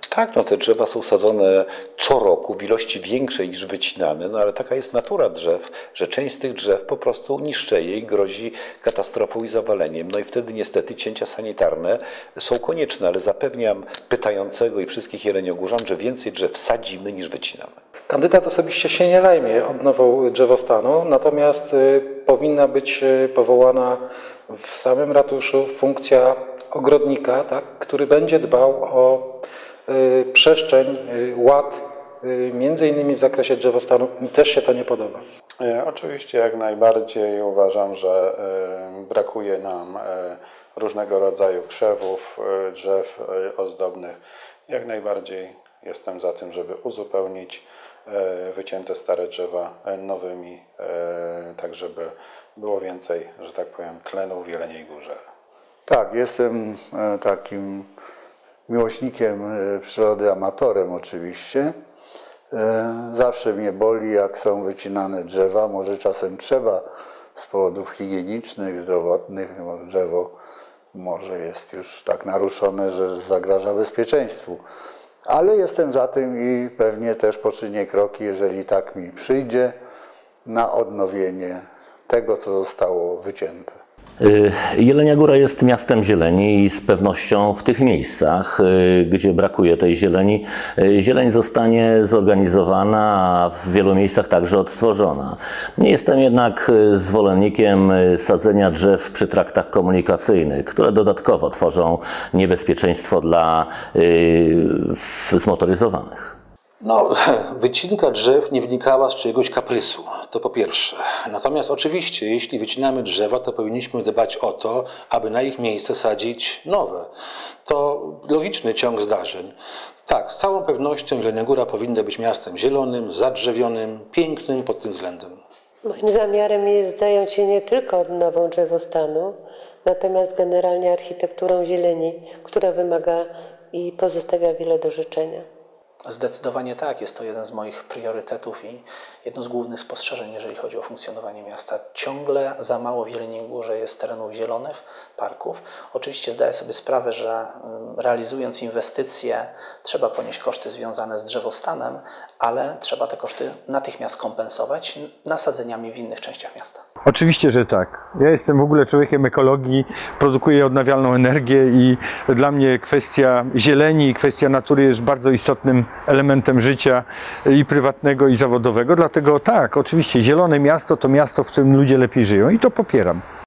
Tak, no te drzewa są sadzone co roku w ilości większej niż wycinane, no ale taka jest natura drzew, że część z tych drzew po prostu niszczeje i grozi katastrofą i zawaleniem. No i wtedy niestety cięcia sanitarne są konieczne, ale zapewniam pytającego i wszystkich jeleniogórzan, że więcej drzew sadzimy niż wycinamy. Kandydat osobiście się nie zajmie odnową drzewostanu, natomiast powinna być powołana w samym ratuszu funkcja ogrodnika, tak, który będzie dbał o przestrzeń, ład, między innymi w zakresie drzewostanu. Mi też się to nie podoba. Oczywiście jak najbardziej uważam, że brakuje nam różnego rodzaju krzewów, drzew ozdobnych. Jak najbardziej jestem za tym, żeby uzupełnić wycięte stare drzewa nowymi, tak żeby było więcej, że tak powiem, tlenu w Jeleniej Górze. Tak, jestem takim miłośnikiem przyrody, amatorem oczywiście. Zawsze mnie boli, jak są wycinane drzewa. Może czasem trzeba z powodów higienicznych, zdrowotnych, bo drzewo może jest już tak naruszone, że zagraża bezpieczeństwu. Ale jestem za tym i pewnie też poczynię kroki, jeżeli tak mi przyjdzie, na odnowienie tego, co zostało wycięte. Jelenia Góra jest miastem zieleni i z pewnością w tych miejscach, gdzie brakuje tej zieleni, zieleń zostanie zorganizowana, a w wielu miejscach także odtworzona. Nie jestem jednak zwolennikiem sadzenia drzew przy traktach komunikacyjnych, które dodatkowo tworzą niebezpieczeństwo dla zmotoryzowanych. No, wycinka drzew nie wynikała z czyjegoś kaprysu, to po pierwsze. Natomiast oczywiście, jeśli wycinamy drzewa, to powinniśmy dbać o to, aby na ich miejsce sadzić nowe. To logiczny ciąg zdarzeń. Tak, z całą pewnością Jelenia Góra powinna być miastem zielonym, zadrzewionym, pięknym pod tym względem. Moim zamiarem jest zająć się nie tylko odnową drzewostanu, natomiast generalnie architekturą zieleni, która wymaga i pozostawia wiele do życzenia. Zdecydowanie tak, jest to jeden z moich priorytetów i jedno z głównych spostrzeżeń, jeżeli chodzi o funkcjonowanie miasta. Ciągle za mało w Jeleniej Górze jest terenów zielonych, parków. Oczywiście zdaję sobie sprawę, że realizując inwestycje trzeba ponieść koszty związane z drzewostanem, ale trzeba te koszty natychmiast kompensować nasadzeniami w innych częściach miasta. Oczywiście, że tak. Ja jestem w ogóle człowiekiem ekologii, produkuję odnawialną energię i dla mnie kwestia zieleni i kwestia natury jest bardzo istotnym elementem życia i prywatnego, i zawodowego. Dlatego tak, oczywiście zielone miasto to miasto, w którym ludzie lepiej żyją i to popieram.